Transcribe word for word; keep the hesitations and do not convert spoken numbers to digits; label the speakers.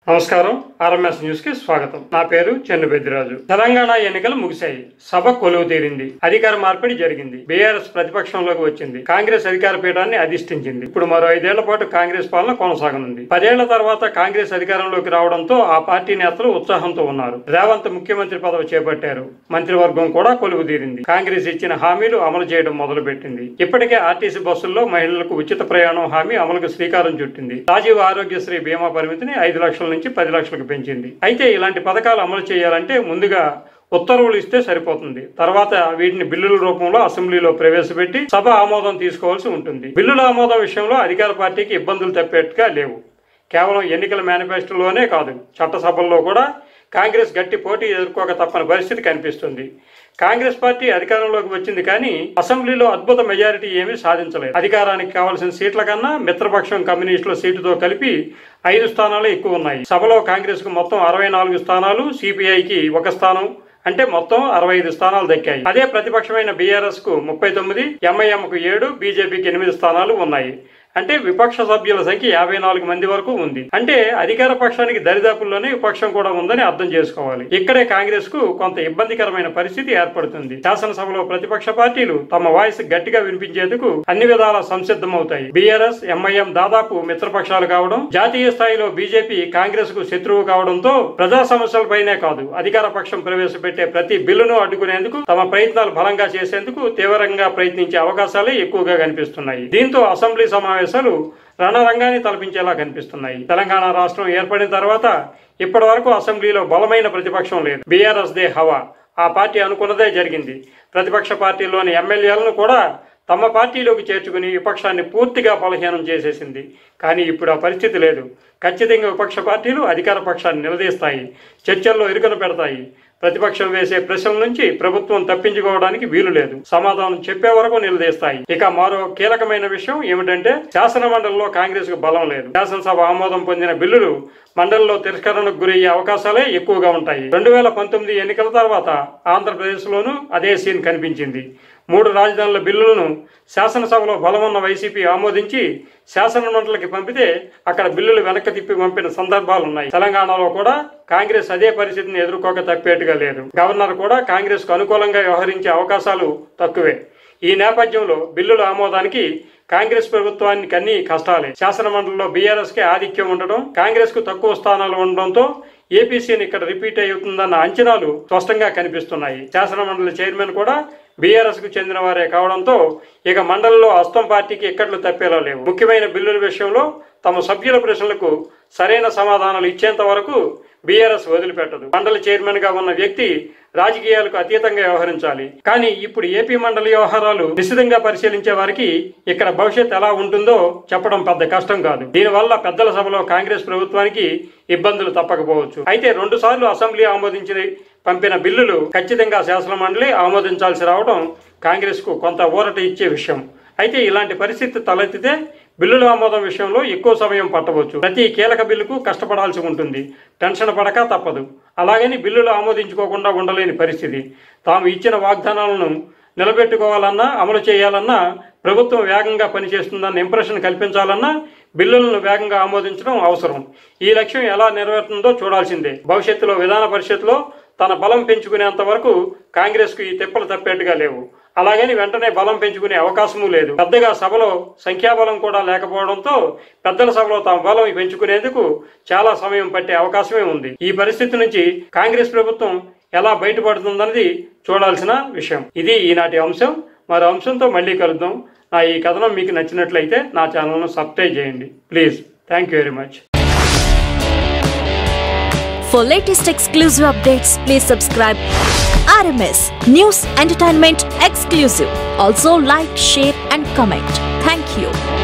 Speaker 1: నమస్కారం RMS news కి స్వాగతం. నా పేరు చెన్ను బెద్దిరాజు. తెలంగాణ ఎన్నికలు ముగిశాయి. సభ కొలువు తీరింది. అధికార మార్పిడి జరిగింది. బీఆర్ఎస్ ప్రతిపక్షంలోకి వచ్చింది. కాంగ్రెస్ అధికార పీఠాన్ని అధిష్ఠించింది. ఇప్పుడు మరో ఐదేళ్ల పాటు కాంగ్రెస్ పాలన కొనసాగనుంది. పదేళ్ల తర్వాత కాంగ్రెస్ అధికారంలోకి రావడంతో ఆ పార్టీ నేతలు ఉత్సాహంతో ఉన్నారు. రేవంత్ ముఖ్యమంత్రి పదవి చేపట్టారు. మంత్రివర్గం కూడా కొలువు తీరింది. కాంగ్రెస్ ఇచ్చిన హామీలు అమలు చేయడం మొదలుపెట్టింది. ఇప్పటికే ఆర్టీసీ బస్సుల్లో మహిళలకు ఉచిత ప్రయాణం హామీ అమలుకు శ్రీకారం చుట్టింది. రాజీవ్ ఆరోగ్యశ్రీ బీమా పరిమితిని ఐదు లక్షల నుంచి పది లక్షలకు పెంచింది. అయితే ఇలాంటి పథకాలు అమలు చేయాలంటే ముందుగా ఉత్తర్వులు ఇస్తే సరిపోతుంది. తర్వాత వీటిని బిల్లుల రూపంలో అసెంబ్లీలో ప్రవేశపెట్టి సభ ఆమోదం తీసుకోవాల్సి ఉంటుంది. బిల్లుల ఆమోదం విషయంలో అధికార పార్టీకి ఇబ్బందులు తప్పేట్టుగా లేవు. కేవలం ఎన్నికల మేనిఫెస్టోలోనే కాదు, చట్టసభల్లో కూడా కాంగ్రెస్ గట్టి పోటీ ఎదుర్కోక తప్పని పరిస్థితి కనిపిస్తుంది. కాంగ్రెస్ పార్టీ అధికారంలోకి వచ్చింది కానీ అసెంబ్లీలో అద్భుత మెజారిటీ ఏమీ సాధించలేదు. అధికారానికి కావాల్సిన సీట్ల కన్నా మిత్రపక్షం కమ్యూనిస్టుల సీటుతో కలిపి ఐదు స్థానాలు ఎక్కువ ఉన్నాయి. సభలో కాంగ్రెస్ కు మొత్తం అరవై నాలుగు స్థానాలు, సిపిఐకి ఒక స్థానం, అంటే మొత్తం అరవై ఐదు స్థానాలు దక్కాయి. అదే ప్రతిపక్షమైన బీఆర్ఎస్ కు ముప్పై తొమ్మిది, ఎంఐఎం కు ఏడు, బీజేపీకి ఎనిమిది స్థానాలు ఉన్నాయి. అంటే విపక్ష సభ్యుల సంఖ్య యాభై నాలుగు మంది వరకు ఉంది. అంటే అధికార పక్షానికి దరిదాపుల్లోనే విపక్షం కూడా ఉందని అర్థం చేసుకోవాలి. ఇక్కడే కాంగ్రెస్ కు కొంత ఇబ్బందికరమైన పరిస్థితి ఏర్పడుతుంది. శాసనసభలో ప్రతిపక్ష పార్టీలు తమ వాయిస్ గట్టిగా వినిపించేందుకు అన్ని విధాలా సంసిద్ధమవుతాయి. బీఆర్ఎస్, ఎంఐఎం దాదాపు మిత్రపక్షాలు కావడం, జాతీయ స్థాయిలో బీజేపీ కాంగ్రెస్ కు శత్రువు కావడంతో ప్రజా సమస్యలపైనే కాదు, అధికార పక్షం ప్రవేశపెట్టే ప్రతి బిల్లును అడ్డుకునేందుకు తమ ప్రయత్నాలు బలంగా చేసేందుకు తీవ్రంగా ప్రయత్నించే అవకాశాలే ఎక్కువగా కనిపిస్తున్నాయి. దీంతో అసెంబ్లీ సమావేశం రణరంగాన్ని తలపించేలా కనిపిస్తున్నాయి. తెలంగాణ రాష్ట్రం ఏర్పడిన తర్వాత ఇప్పటి వరకు అసెంబ్లీలో బలమైన ప్రతిపక్షం లేదు. బీఆర్ఎస్ దే హవా. ఆ పార్టీ అనుకున్నదే జరిగింది. ప్రతిపక్ష పార్టీలోని ఎమ్మెల్యేలను కూడా తమ పార్టీలోకి చేర్చుకుని విపక్షాన్ని పూర్తిగా బలహీనం చేసేసింది. కానీ ఇప్పుడు ఆ పరిస్థితి లేదు. ఖచ్చితంగా విపక్ష పార్టీలు అధికార పక్షాన్ని నిలదీస్తాయి, చర్చల్లో ఇరుకను పెడతాయి. ప్రతిపక్షం వేసే ప్రశ్నల నుంచి ప్రభుత్వం తప్పించుకోవడానికి వీలు లేదు. సమాధానం చెప్పే వరకు నిలదీస్తాయి. ఇక మరో కీలకమైన విషయం ఏమిటంటే శాసన మండలిలో కాంగ్రెస్ కు బలం లేదు. శాసనసభ ఆమోదం పొందిన బిల్లులు మండలిలో తిరస్కరణకు గురయ్యే అవకాశాలే ఎక్కువగా ఉంటాయి. రెండు వేల పంతొమ్మిది ఎన్నికల తర్వాత ఆంధ్రప్రదేశ్ లోనూ అదే సీన్ కనిపించింది. మూడు రాజధానుల బిల్లులను శాసనసభలో బలమున్న వైసీపీ ఆమోదించి శాసన మండలికి పంపితే అక్కడ బిల్లులు వెనక్కి తిప్పి పంపిన సందర్భాలున్నాయి. తెలంగాణలో కూడా కాంగ్రెస్ అదే పరిస్థితిని ఎదుర్కోక తప్పేట్టుగా లేదు. గవర్నర్ కూడా కాంగ్రెస్ కు అనుకూలంగా వ్యవహరించే అవకాశాలు తక్కువే. ఈ నేపథ్యంలో బిల్లుల ఆమోదానికి కాంగ్రెస్ ప్రభుత్వానికి అన్ని కష్టాలే. శాసన మండలిలో బీఆర్ఎస్ కి ఆధిక్యం ఉండడం, కాంగ్రెస్ కు తక్కువ స్థానాలు ఉండడంతో ఏపీసీని ఇక్కడ రిపీట్ అవుతుందన్న అంచనాలు స్పష్టంగా కనిపిస్తున్నాయి. శాసన మండలి చైర్మన్ కూడా బీఆర్ఎస్ కు చెందిన వారే కావడంతో ఇక మండలిలో అస్తం పార్టీకి ఎక్కట్లు తప్పేలా లేవు. ముఖ్యమైన బిల్లుల విషయంలో తమ సభ్యుల ప్రశ్నలకు సరైన సమాధానాలు ఇచ్చేంత వరకు బీఆర్ఎస్ వదిలిపెట్టదు. మండలి చైర్మన్ గా ఉన్న వ్యక్తి రాజకీయాలకు అతీతంగా వ్యవహరించాలి. కానీ ఇప్పుడు ఏపీ మండలి వ్యవహారాలు నిశ్చితంగా పరిశీలించే వారికి ఇక్కడ భవిష్యత్ ఎలా ఉంటుందో చెప్పడం పెద్ద కష్టం కాదు. దీనివల్ల పెద్దల సభలో కాంగ్రెస్ ప్రభుత్వానికి ఇబ్బందులు తప్పకపోవచ్చు. అయితే రెండు సార్లు అసెంబ్లీ ఆమోదించి పంపిన బిల్లులు ఖచ్చితంగా శాసన మండలి ఆమోదించాల్సి రావడం కాంగ్రెస్ కు కొంత ఊరట ఇచ్చే విషయం. అయితే ఇలాంటి పరిస్థితి తలెత్తితే బిల్లుల ఆమోదం విషయంలో ఎక్కువ సమయం పట్టవచ్చు. ప్రతి కీలక బిల్లుకు కష్టపడాల్సి ఉంటుంది. టెన్షన్ పడక తప్పదు. అలాగని బిల్లులు ఆమోదించుకోకుండా ఉండలేని పరిస్థితి. తాము ఇచ్చిన వాగ్దానాలను నిలబెట్టుకోవాలన్నా, అమలు చేయాలన్నా, ప్రభుత్వం వేగంగా పనిచేస్తుందన్న ఇంప్రెషన్ కల్పించాలన్నా బిల్లులను వేగంగా ఆమోదించడం అవసరం. ఈ లక్ష్యం ఎలా నెరవేరుతుందో చూడాల్సిందే. భవిష్యత్తులో విధాన పరిషత్లో తన బలం పెంచుకునేంత వరకు కాంగ్రెస్ కు ఈ తిప్పలు తప్పేట్టుగా లేవు. అలాగని వెంటనే బలం పెంచుకునే అవకాశమూ లేదు. పెద్దగా సభలో సంఖ్యాబలం కూడా లేకపోవడంతో పెద్దల సభలో తమ బలం పెంచుకునేందుకు చాలా సమయం పట్టే అవకాశమే ఉంది. ఈ పరిస్థితి నుంచి కాంగ్రెస్ ప్రభుత్వం ఎలా బయటపడుతుందన్నది చూడాల్సిన విషయం. ఇది ఈనాటి అంశం. మరో అంశంతో మళ్ళీ కలుద్దాం. నా ఈ కథనం మీకు నచ్చినట్లయితే నా ఛానల్ను సబ్స్క్రైబ్ చేయండి please. Thank you very much.
Speaker 2: For latest exclusive updates, please subscribe R M S News Entertainment Exclusive. Also like, share and comment. Thank you.